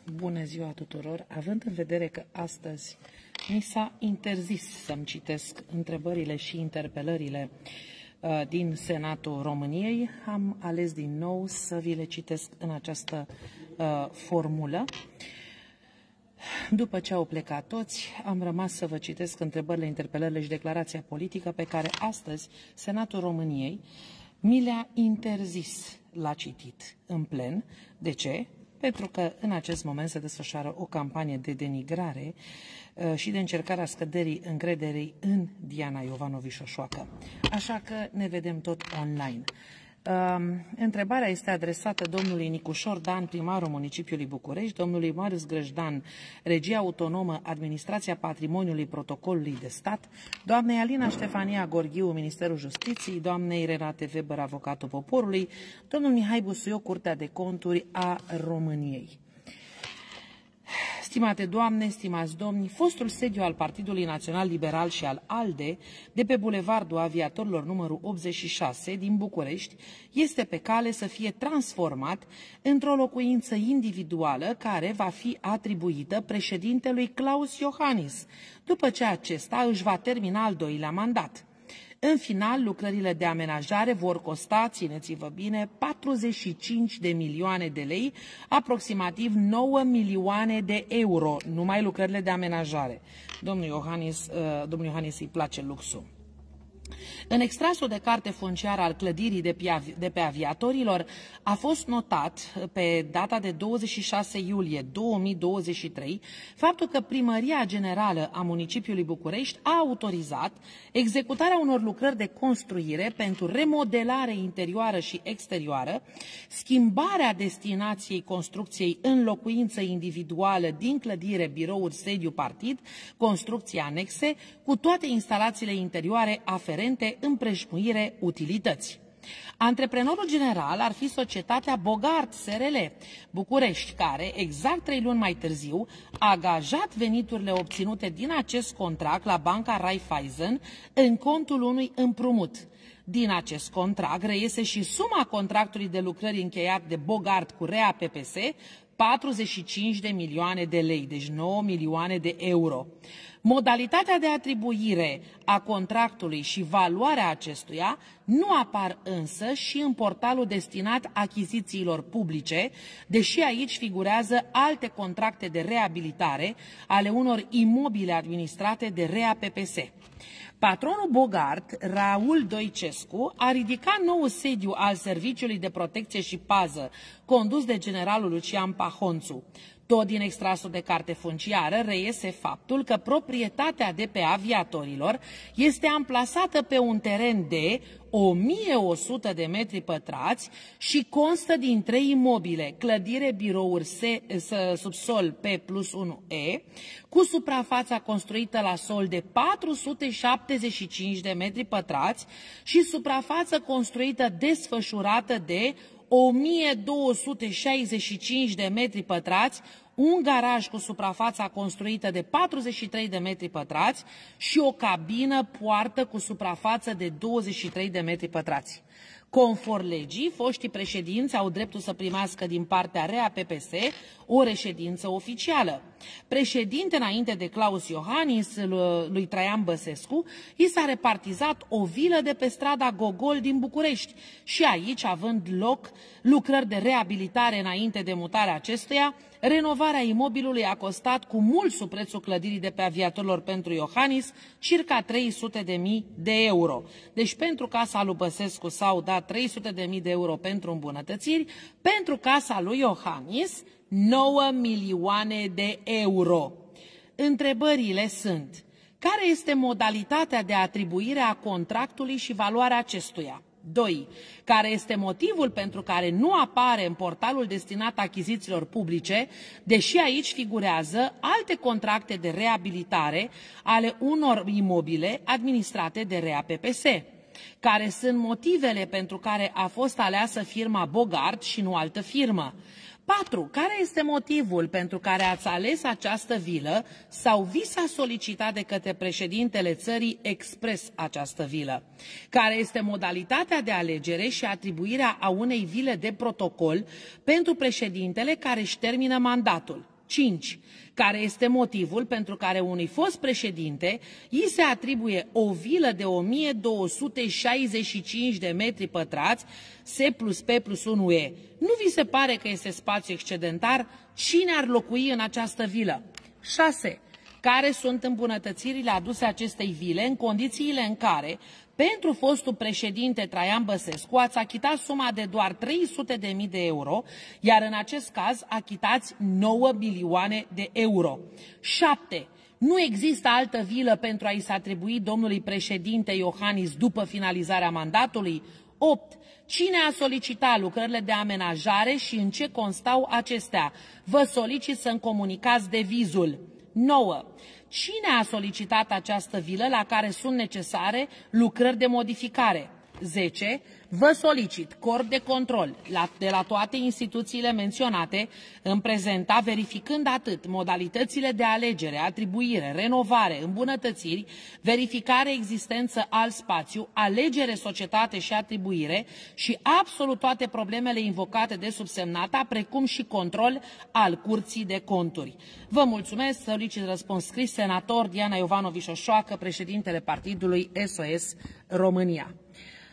Bună ziua tuturor! Având în vedere că astăzi mi s-a interzis să-mi citesc întrebările și interpelările din Senatul României, am ales din nou să vi le citesc în această formulă. După ce au plecat toți, am rămas să vă citesc întrebările, interpelările și declarația politică pe care astăzi Senatul României mi le-a interzis la citit în plen. De ce? Pentru că în acest moment se desfășoară o campanie de denigrare și de încercarea scăderii încrederii în Diana Iovanovici-Șoșoacă. Așa că ne vedem tot online. Întrebarea este adresată domnului Nicușor Dan, primarul municipiului București, domnului Marius Grăjdan, Regia Autonomă, Administrația Patrimoniului Protocolului de Stat, doamnei Alina Ștefania Gorghiu, Ministerul Justiției, doamnei Renate Weber, Avocatul Poporului, domnul Mihai Busuioc, Curtea de Conturi a României. Stimate doamne, stimați domni, fostul sediu al Partidului Național Liberal și al ALDE de pe Bulevardul Aviatorilor numărul 86 din București este pe cale să fie transformat într-o locuință individuală care va fi atribuită președintelui Klaus Iohannis, după ce acesta își va termina al doilea mandat. În final, lucrările de amenajare vor costa, țineți-vă bine, 45 de milioane de lei, aproximativ 9 milioane de euro, numai lucrările de amenajare. Domnul Iohannis îi place luxul. În extrasul de carte funciară al clădirii de pe Aviatorilor a fost notat pe data de 26 iulie 2023 faptul că Primăria Generală a municipiului București a autorizat executarea unor lucrări de construire pentru remodelare interioară și exterioară, schimbarea destinației construcției în locuință individuală din clădire, birouri, sediu, partid, construcții anexe, cu toate instalațiile interioare aferente, împrejmuire, utilități. Antreprenorul general ar fi societatea Bogart SRL București, care, exact 3 luni mai târziu, a angajat veniturile obținute din acest contract la Banca Raiffeisen în contul unui împrumut. Din acest contract reiese și suma contractului de lucrări încheiat de Bogart cu REA PPS, 45 de milioane de lei, deci 9 milioane de euro. Modalitatea de atribuire a contractului și valoarea acestuia nu apar însă și în portalul destinat achizițiilor publice, deși aici figurează alte contracte de reabilitare ale unor imobile administrate de REA PPS. Patronul Bogart, Raul Doicescu, a ridicat nou sediu al Serviciului de Protecție și Pază, condus de generalul Lucian Pahonțu. Tot din extrasul de carte funciară reiese faptul că proprietatea de pe Aviatorilor este amplasată pe un teren de 1100 de metri pătrați și constă din 3 imobile, clădire, birouri, subsol P+1E, cu suprafața construită la sol de 475 de metri pătrați și suprafață construită desfășurată de 1265 de metri pătrați, un garaj cu suprafața construită de 43 de metri pătrați și o cabină poartă cu suprafață de 23 de metri pătrați. Conform legii, foștii președinți au dreptul să primească din partea REA PPS o reședință oficială. Președinte înainte de Klaus Iohannis, lui Traian Băsescu, i s-a repartizat o vilă de pe strada Gogol din București și aici, având loc lucrări de reabilitare înainte de mutarea acestuia, renovarea imobilului a costat cu mult sub prețul clădirii de pe Aviatorilor pentru Iohannis, circa 300.000 de euro. Deci pentru casa lui Băsescu s-au dat 300.000 de euro pentru îmbunătățiri, pentru casa lui Iohannis 9 milioane de euro. Întrebările sunt: care este modalitatea de atribuire a contractului și valoarea acestuia? 2. Care este motivul pentru care nu apare în portalul destinat achizițiilor publice, deși aici figurează alte contracte de reabilitare ale unor imobile administrate de REA PPS? Care sunt motivele pentru care a fost aleasă firma Bogart și nu altă firmă? 4. Care este motivul pentru care ați ales această vilă sau vi s-a solicitat de către președintele țării expres această vilă? Care este modalitatea de alegere și atribuirea a unei vile de protocol pentru președintele care își termină mandatul? 5. Care este motivul pentru care unui fost președinte îi se atribuie o vilă de 1265 de metri pătrați S+P+1E. Nu vi se pare că este spațiu excedentar? Cine ar locui în această vilă? 6. Care sunt îmbunătățirile aduse acestei vile în condițiile în care, pentru fostul președinte Traian Băsescu, ați achitat suma de doar 300.000 de euro, iar în acest caz achitați 9 milioane de euro. 7. Nu există altă vilă pentru a-i se atribui domnului președinte Iohannis după finalizarea mandatului? 8. Cine a solicitat lucrările de amenajare și în ce constau acestea? Vă solicit să-mi comunicați devizul. 9. Cine a solicitat această vilă la care sunt necesare lucrări de modificare? 10. Vă solicit corp de control de la toate instituțiile menționate în prezenta, verificând atât modalitățile de alegere, atribuire, renovare, îmbunătățiri, verificare existență al spațiu, alegere, societate și atribuire și absolut toate problemele invocate de subsemnata, precum și control al Curții de Conturi. Vă mulțumesc, solicit răspuns scris, senator Diana Iovanovici Oșoacă, președintele partidului SOS România.